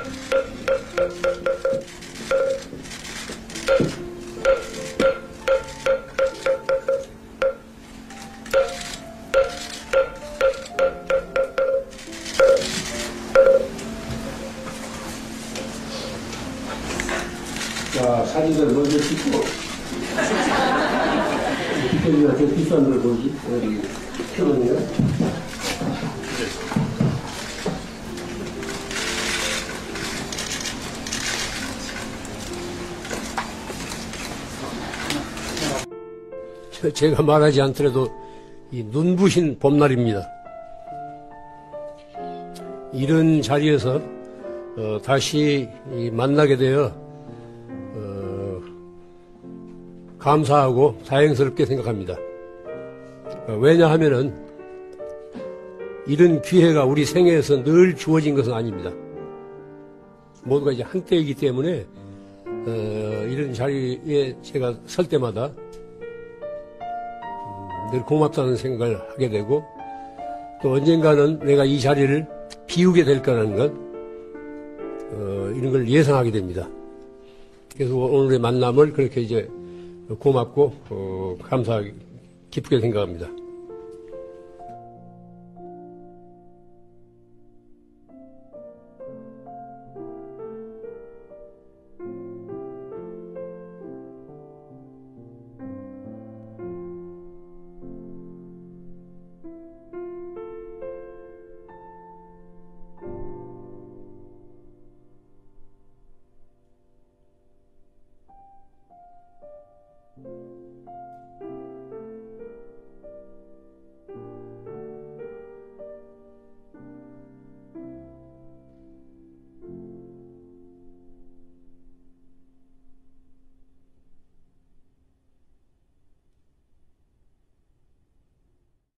자, 사진을 먼저 찍고, 뒷편이가 저 비싼 걸 보지, 어디, 표현이요? 제가 말하지 않더라도 이 눈부신 봄날입니다. 이런 자리에서 다시 만나게 되어 감사하고 다행스럽게 생각합니다. 왜냐하면은 이런 기회가 우리 생애에서 늘 주어진 것은 아닙니다. 모두가 이제 한때이기 때문에 이런 자리에 제가 설 때마다 늘 고맙다는 생각을 하게 되고, 또 언젠가는 내가 이 자리를 비우게 될 거라는 것, 이런 걸 예상하게 됩니다. 그래서 오늘의 만남을 그렇게 이제 고맙고 감사하게 기쁘게 생각합니다.